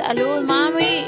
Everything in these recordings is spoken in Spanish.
Salud, mami.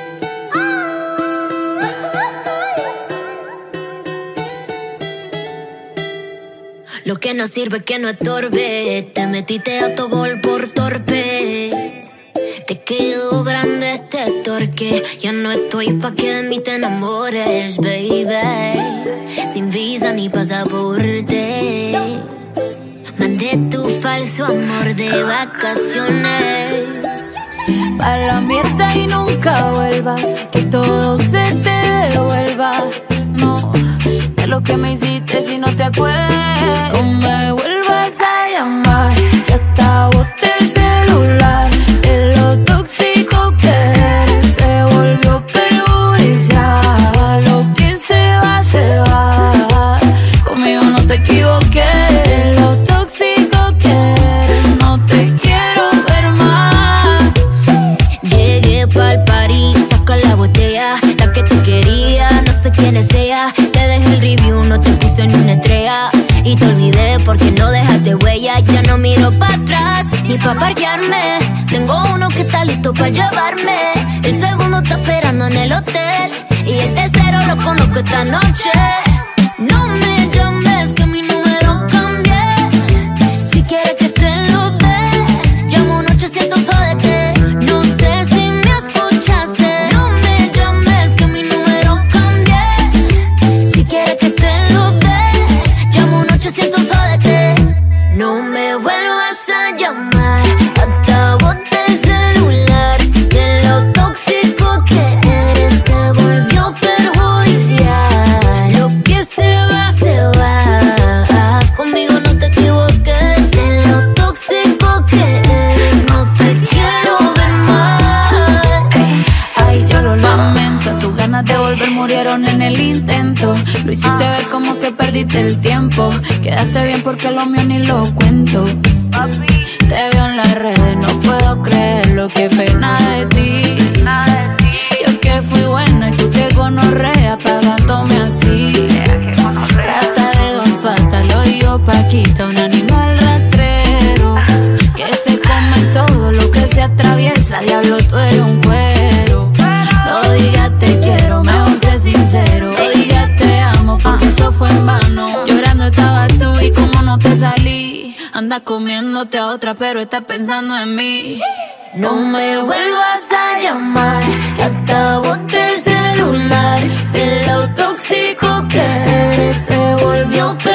Lo que no sirve que no estorbe. Te metiste autogol por torpe. Te quedó grande este torque. Ya no estoy pa' que de mí te enamores, baby. Sin visa ni pasaporte. Mandé tu falso amor de vacaciones. Pa' la mierda y nunca vuelvas. Que todo se te devuelva. No, de lo que me hiciste si no te acuerdas. No me vuelvas a llamar, que hasta boté el celular. De lo tóxico que eres se volvió perjudicial. Lo que se va, conmigo no te equivoqué. Lo tóxico que eres, no te quiero ver más. Llegué pa'l party, saca la botella. La que te quería, no sé quién es ella. Te dejé el review, no te puse ni una estrella. Y te olvidé porque no dejaste huella. Ya no miro para atrás, ni pa' parquearme. Tengo uno que está listo pa' llevarme. El segundo está esperando en el hotel. Y el tercero lo conozco esta noche. No me llames que mi número cambié. Si quieres que te lo dé, llamo un 800 jódete. No sé si me escuchaste. No me llames que mi número cambié. Si quieres que te lo dé, llamo un 800 jódete. No me vuelvas a llamar, hasta boté el celular. De lo tóxico que eres se volvió perjudicial. Lo que se va, conmigo no te equivoques. De lo tóxico que eres, no te quiero ver más. Ay, yo lo lamento, tus ganas de volver murieron en el intento. Lo hiciste ver como que perdiste el tiempo. Quedaste bien porque lo mío ni lo cuento. Te veo en las redes, no puedo creerlo, qué pena de ti. Yo que fui buena y tú que gonorrea pagándome así. Rata de dos patas, lo digo Paquita, un animal rastrero que se come todo lo que se atraviesa. Diablo, tú eres un cuero. No digas te quiero, mejor sé sincero. No digas te amo porque eso fue en vano. Llorando estabas tú y como no te salí. Andas comiéndote a otra pero estás pensando en mí. No me vuelvas a llamar, que hasta boté el celular. De lo tóxico que eres se volvió